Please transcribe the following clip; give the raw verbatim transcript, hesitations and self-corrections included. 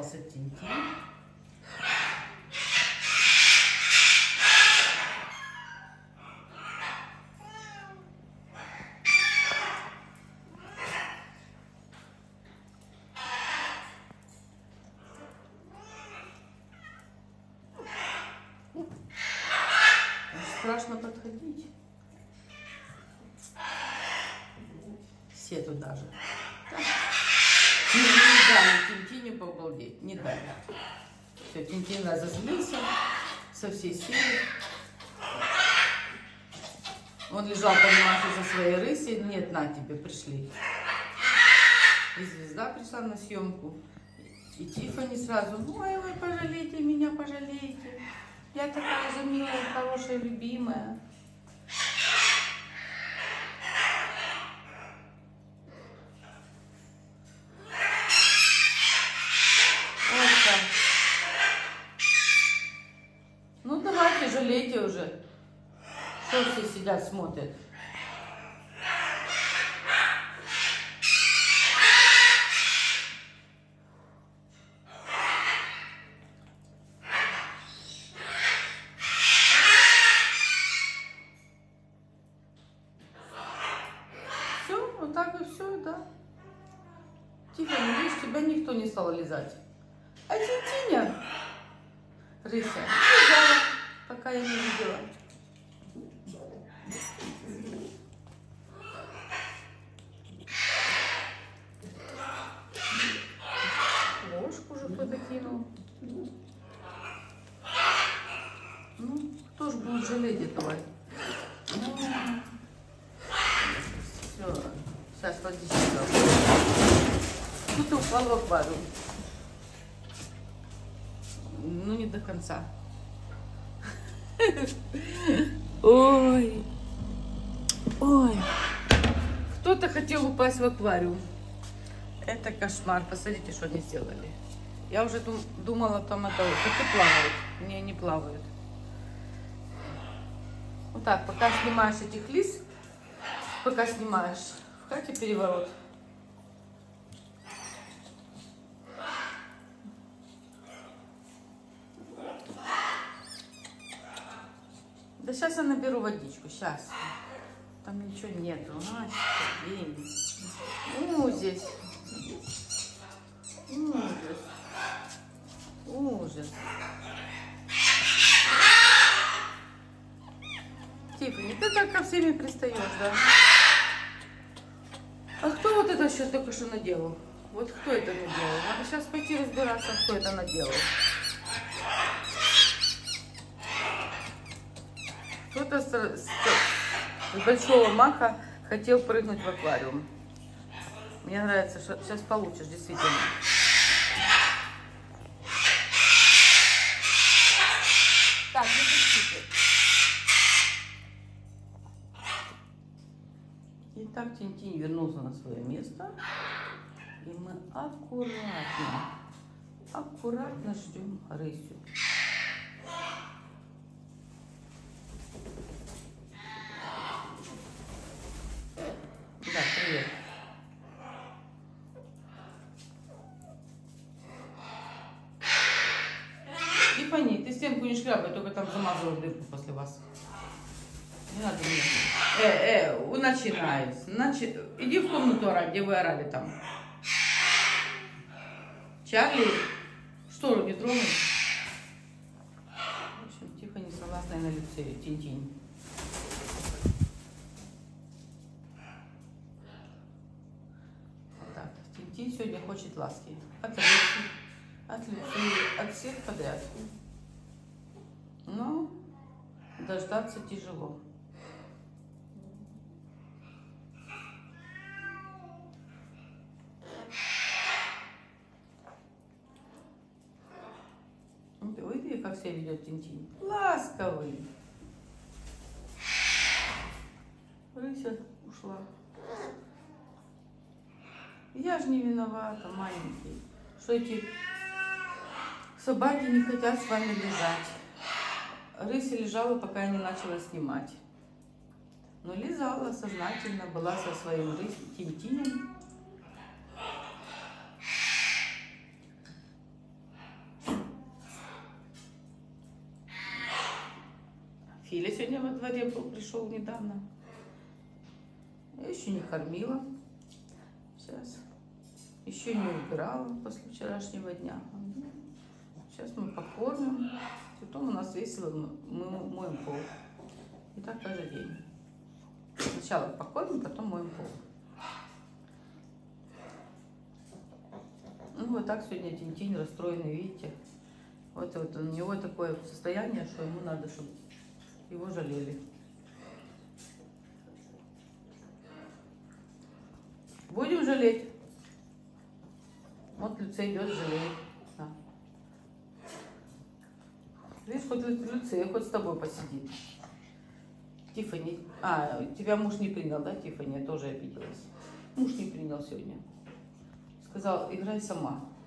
испугался Тинтин. Страшно подходить. Все туда же. Не, не дали Тинтине пообалдеть. Не дали. Все, Тинтин разозлился со всей силы. Он лежал, понимаешь, за своей рысей. Нет, на тебе, пришли. И звезда пришла на съемку. И Тиффани сразу: ой, вы пожалейте меня, пожалейте. Я такая же милая, хорошая, любимая. Вот так. Ну давайте, жалейте уже. Что все сидят, смотрят? Вот так и все, да. Тиффани, видишь, тебя никто не стал лизать. А Тинтиня, рыся, лежала, пока я не видела. Ложку уже кто-то кинул. Ну, кто ж будет жалеть этого? Все. Сейчас водичка. Ну, ты упал в аквариум. Ну, не до конца. Ой. Ой. Кто-то хотел упасть в аквариум. Это кошмар. Посмотрите, что они сделали. Я уже дум думала, там это коты плавают. Не, не плавают. Вот так, пока снимаешь этих лис, пока снимаешь, в хате переворот. Да сейчас я наберу водичку, сейчас. Там ничего нету. А, ужас. Ужас. Ужас. Тиффани, ты так ко всеми пристаешь, да? А кто вот это сейчас только что наделал? Вот кто это наделал? Надо сейчас пойти разбираться, кто это наделал. Кто-то с, с, с большого маха хотел прыгнуть в аквариум. Мне нравится, что сейчас получишь, действительно. Так, не пустите. Итак, Тинтин вернулся на свое место. И мы аккуратно, аккуратно ждем рысю. Да, привет. Тиффани, ты стенку не шкрябай, только там замазывай дырку после вас. Не надо мне. Э, э, начинается. Начи... Иди в комнату орать, где вы орали там. Чарли, штору не тронул. В общем, Тиффани согласная на лице, Тинтин. Вот так. Тинтин сегодня хочет ласки. От рыбки, от лица, от всех подряд. Но дождаться тяжело. Видите, как себя ведет Тинтин? Ласковый. Рыся ушла. Я же не виновата, маленький, что эти собаки не хотят с вами лежать. Рыся лежала, пока я не начала снимать. Но лизала сознательно, была со своим Тинтином. Тиля сегодня во дворе был, пришел недавно. Я еще не кормила. Сейчас. Еще не убирала после вчерашнего дня. Сейчас мы покормим. Потом у нас весело мы моем пол. И так каждый день. Сначала покормим, потом моем пол. Ну вот так сегодня Тинтин расстроенный, видите. Вот, вот у него такое состояние, что ему надо, чтобы его жалели. Будем жалеть. Вот Люция идет, жалеет. Да. Видишь, хоть Люция, хоть с тобой посидит. Тиффани. А, тебя муж не принял, да, Тиффани? Я тоже обиделась. Муж не принял сегодня. Сказал, играй сама.